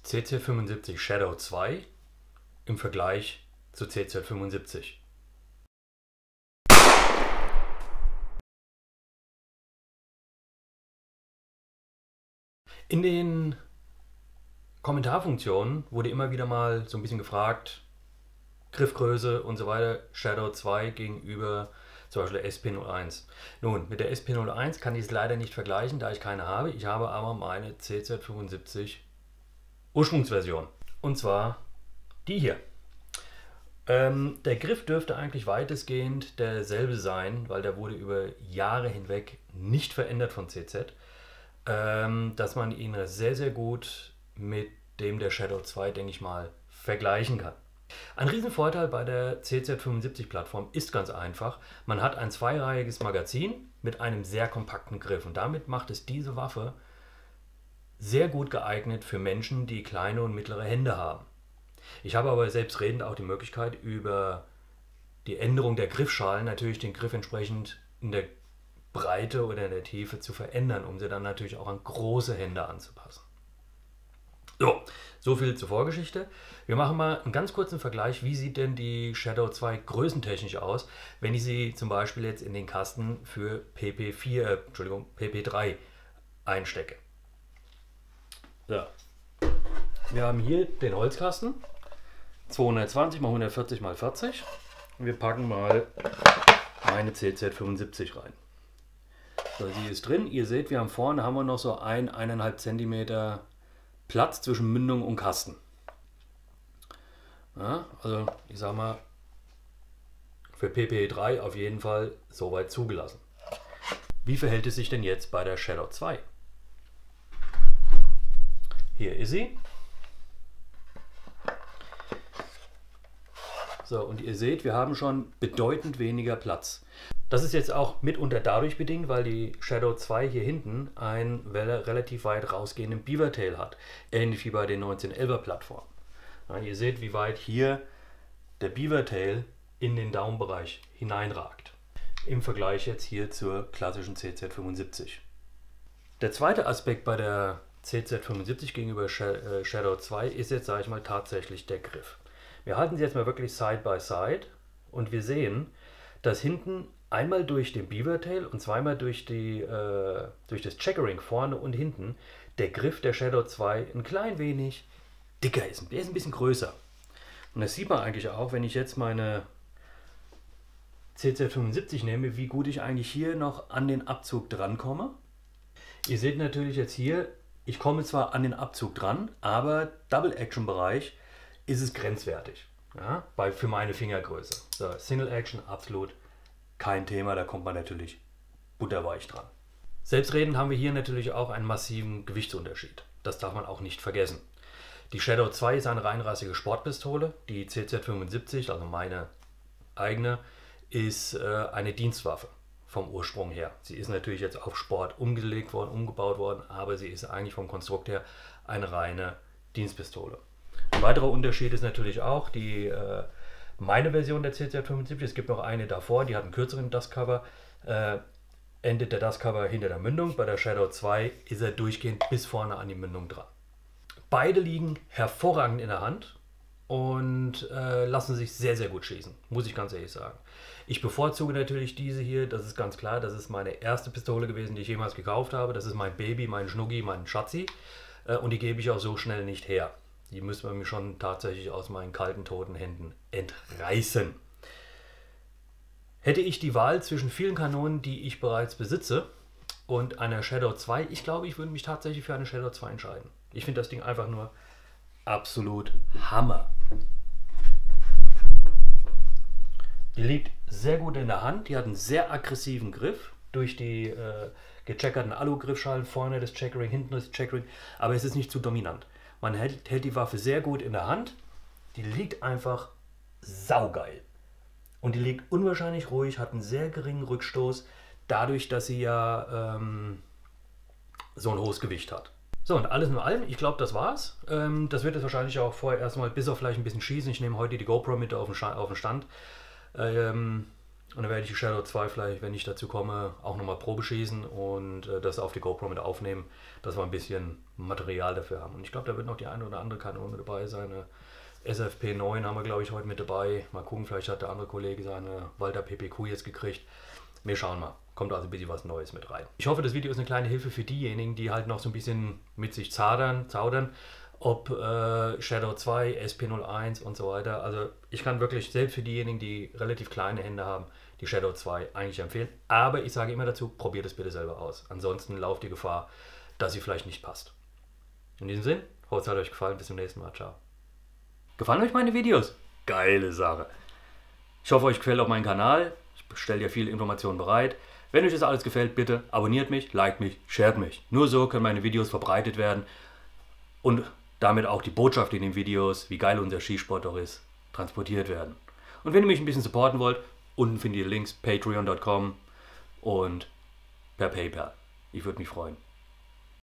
CZ75 Shadow 2 im Vergleich zu CZ75. In den Kommentarfunktionen wurde immer wieder mal so ein bisschen gefragt, Griffgröße und so weiter, Shadow 2 gegenüber zum Beispiel der SP01. Nun, mit der SP01 kann ich es leider nicht vergleichen, da ich keine habe. Ich habe aber meine CZ75 Ursprungsversion. Und zwar die hier. Der Griff dürfte eigentlich weitestgehend derselbe sein, weil der wurde über Jahre hinweg nicht verändert von CZ, dass man ihn sehr, sehr gut mit dem der Shadow 2, denke ich mal, vergleichen kann. Ein Riesenvorteil bei der CZ75-Plattform ist ganz einfach, man hat ein zweireihiges Magazin mit einem sehr kompakten Griff und damit macht es diese Waffe sehr gut geeignet für Menschen, die kleine und mittlere Hände haben. Ich habe aber selbstredend auch die Möglichkeit, über die Änderung der Griffschalen natürlich den Griff entsprechend in der Breite oder in der Tiefe zu verändern, um sie dann natürlich auch an große Hände anzupassen. So viel zur Vorgeschichte. Wir machen mal einen ganz kurzen Vergleich, wie sieht denn die Shadow 2 größentechnisch aus, wenn ich sie zum Beispiel jetzt in den Kasten für PP3 einstecke. So. Wir haben hier den Holzkasten, 220 x 140 x 40. Wir packen mal meine CZ75 rein. So, sie ist drin. Ihr seht, wir haben vorne noch so 1,5 cm Platz zwischen Mündung und Kasten. Ja, also ich sag mal, für PP3 auf jeden Fall soweit zugelassen. Wie verhält es sich denn jetzt bei der Shadow 2? Hier ist sie. So, und ihr seht, wir haben schon bedeutend weniger Platz. Das ist jetzt auch mitunter dadurch bedingt, weil die Shadow 2 hier hinten einen relativ weit rausgehenden Beavertail hat. Ähnlich wie bei den 1911er Plattformen. Ja, ihr seht, wie weit hier der Beavertail in den Daumenbereich hineinragt. Im Vergleich jetzt hier zur klassischen CZ75. Der zweite Aspekt bei der CZ75 gegenüber Shadow 2 ist jetzt, sage ich mal, tatsächlich der Griff. Wir halten sie jetzt mal wirklich Side by Side und wir sehen, dass hinten einmal durch den Beavertail und zweimal durch das Checkering vorne und hinten der Griff der Shadow 2 ein klein wenig dicker ist. Der ist ein bisschen größer. Und das sieht man eigentlich auch, wenn ich jetzt meine CZ75 nehme, wie gut ich eigentlich hier noch an den Abzug dran komme. Ihr seht natürlich jetzt hier, ich komme zwar an den Abzug dran, aber Double-Action-Bereich ist es grenzwertig, ja, für meine Fingergröße. So, Single-Action absolut kein Thema, da kommt man natürlich butterweich dran. Selbstredend haben wir hier natürlich auch einen massiven Gewichtsunterschied. Das darf man auch nicht vergessen. Die Shadow 2 ist eine reinrassige Sportpistole, die CZ75, also meine eigene, ist eine Dienstwaffe vom Ursprung her. Sie ist natürlich jetzt auf Sport umgelegt worden, umgebaut worden, aber sie ist eigentlich vom Konstrukt her eine reine Dienstpistole. Ein weiterer Unterschied ist natürlich auch meine Version der CZ75. Es gibt noch eine davor, die hat einen kürzeren Dustcover. Endet der Dustcover hinter der Mündung. Bei der Shadow 2 ist er durchgehend bis vorne an die Mündung dran. Beide liegen hervorragend in der Hand und lassen sich sehr, sehr gut schießen, muss ich ganz ehrlich sagen. Ich bevorzuge natürlich diese hier, das ist ganz klar. Das ist meine erste Pistole gewesen, die ich jemals gekauft habe. Das ist mein Baby, mein Schnuggi, mein Schatzi. Und die gebe ich auch so schnell nicht her. Die müsste man mir schon tatsächlich aus meinen kalten, toten Händen entreißen. Hätte ich die Wahl zwischen vielen Kanonen, die ich bereits besitze, und einer Shadow 2, ich glaube, ich würde mich tatsächlich für eine Shadow 2 entscheiden. Ich finde das Ding einfach nur absolut Hammer. Die liegt sehr gut in der Hand, die hat einen sehr aggressiven Griff durch die gecheckerten Alu-Griffschalen, vorne das Checkering, hinten das Checkering, aber es ist nicht zu dominant. Man hält die Waffe sehr gut in der Hand, die liegt einfach saugeil. Und die liegt unwahrscheinlich ruhig, hat einen sehr geringen Rückstoß, dadurch, dass sie ja so ein hohes Gewicht hat. So, und alles in allem, ich glaube, das war's. Das wird jetzt wahrscheinlich auch vorher erstmal bis auf vielleicht ein bisschen schießen. Ich nehme heute die GoPro mit auf den Stand. Und dann werde ich die Shadow 2 vielleicht, wenn ich dazu komme, auch nochmal Probe schießen und das auf die GoPro mit aufnehmen, dass wir ein bisschen Material dafür haben. Und ich glaube, da wird noch die eine oder andere Kanone mit dabei sein. Eine SFP9 haben wir, glaube ich, heute mit dabei. Mal gucken, vielleicht hat der andere Kollege seine Walter PPQ jetzt gekriegt. Wir schauen mal. Kommt also ein bisschen was Neues mit rein. Ich hoffe, das Video ist eine kleine Hilfe für diejenigen, die halt noch so ein bisschen mit sich zaudern, ob Shadow 2, SP01 und so weiter. Also ich kann wirklich selbst für diejenigen, die relativ kleine Hände haben, die Shadow 2 eigentlich empfehlen. Aber ich sage immer dazu, probiert es bitte selber aus. Ansonsten lauft die Gefahr, dass sie vielleicht nicht passt. In diesem Sinn, hoffe es hat euch gefallen. Bis zum nächsten Mal. Ciao. Gefallen euch meine Videos? Geile Sache. Ich hoffe, euch gefällt auch mein Kanal. Ich stelle dir viele Informationen bereit. Wenn euch das alles gefällt, bitte abonniert mich, liked mich, shared mich. Nur so können meine Videos verbreitet werden und damit auch die Botschaft in den Videos, wie geil unser Skisport doch ist, transportiert werden. Und wenn ihr mich ein bisschen supporten wollt, unten findet ihr Links patreon.com und per PayPal. Ich würde mich freuen.